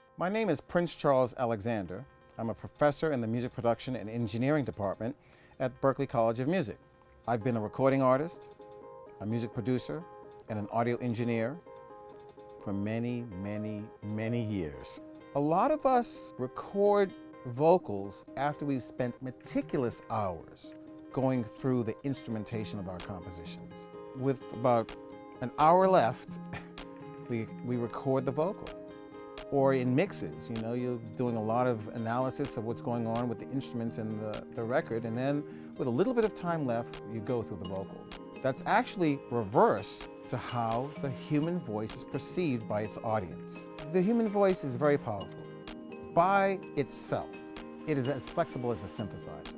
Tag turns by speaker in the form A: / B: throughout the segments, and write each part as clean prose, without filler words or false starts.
A: My name is Prince Charles Alexander. I'm a professor in the Music Production and Engineering Department at Berklee College of Music. I've been a recording artist, a music producer, and an audio engineer for many, many, many years. A lot of us record vocals after we've spent meticulous hours going through the instrumentation of our compositions. With about an hour left, we record the vocal. Or in mixes, you're doing a lot of analysis of what's going on with the instruments and the record, and then with a little bit of time left, you go through the vocal. That's actually reverse to how the human voice is perceived by its audience. The human voice is very powerful. By itself, it is as flexible as a synthesizer.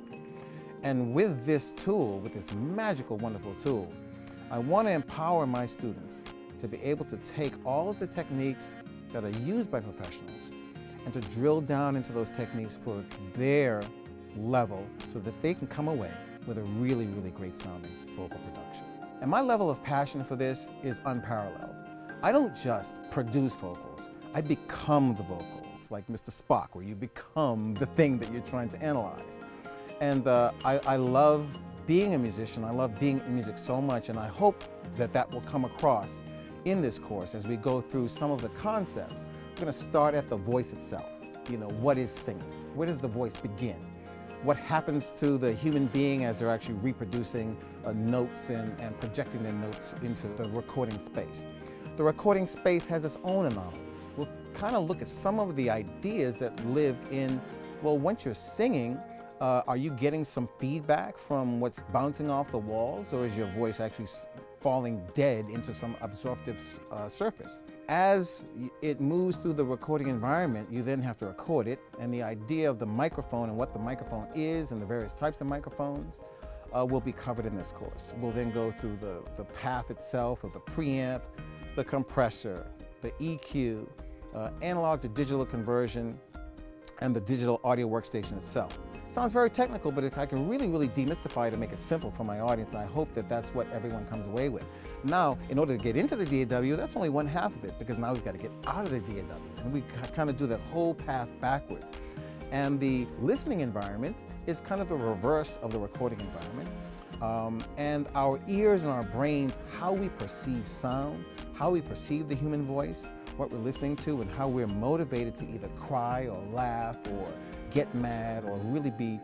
A: And with this tool, with this magical, wonderful tool, I want to empower my students to be able to take all of the techniques that are used by professionals and to drill down into those techniques for their level so that they can come away with a really, really great sounding vocal production. And my level of passion for this is unparalleled. I don't just produce vocals, I become the vocal. It's like Mr. Spock, where you become the thing that you're trying to analyze. And I love being a musician, I love being in music so much, and I hope that that will come across in this course as we go through some of the concepts. We're going to start at the voice itself. What is singing? Where does the voice begin? What happens to the human being as they're actually reproducing notes and projecting their notes into the recording space? The recording space has its own anomalies. We'll kind of look at some of the ideas that live in, well, once you're singing, are you getting some feedback from what's bouncing off the walls, or is your voice actually falling dead into some absorptive surface? As it moves through the recording environment, you then have to record it, and the idea of the microphone and what the microphone is and the various types of microphones will be covered in this course. We'll then go through the path itself of the preamp, the compressor, the EQ, analog to digital conversion, and the digital audio workstation itself. Sounds very technical, but I can really, really demystify it and make it simple for my audience, and I hope that that's what everyone comes away with. Now, in order to get into the DAW, that's only one half of it, because now we've got to get out of the DAW, and we kind of do that whole path backwards. And the listening environment is kind of the reverse of the recording environment. And our ears and our brains, how we perceive sound, how we perceive the human voice, what we're listening to, and how we're motivated to either cry or laugh or get mad or really be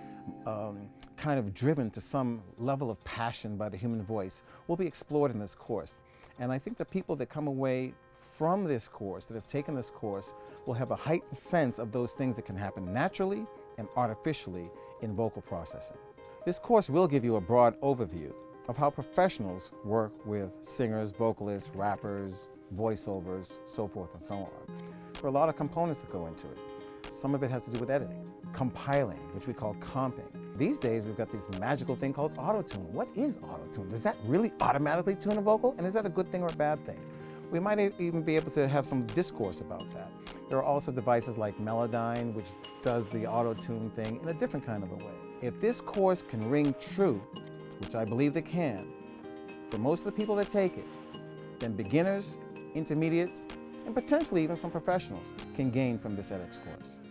A: kind of driven to some level of passion by the human voice will be explored in this course. And I think the people that come away from this course, that have taken this course, will have a heightened sense of those things that can happen naturally and artificially in vocal processing. This course will give you a broad overview of how professionals work with singers, vocalists, rappers, voiceovers, so forth and so on. There are a lot of components that go into it. Some of it has to do with editing, compiling, which we call comping. These days, we've got this magical thing called auto-tune. What is auto-tune? Does that really automatically tune a vocal? And is that a good thing or a bad thing? We might even be able to have some discourse about that. There are also devices like Melodyne, which does the auto-tune thing in a different kind of a way. If this course can ring true, which I believe it can, for most of the people that take it, then beginners, intermediates, and potentially even some professionals can gain from this edX course.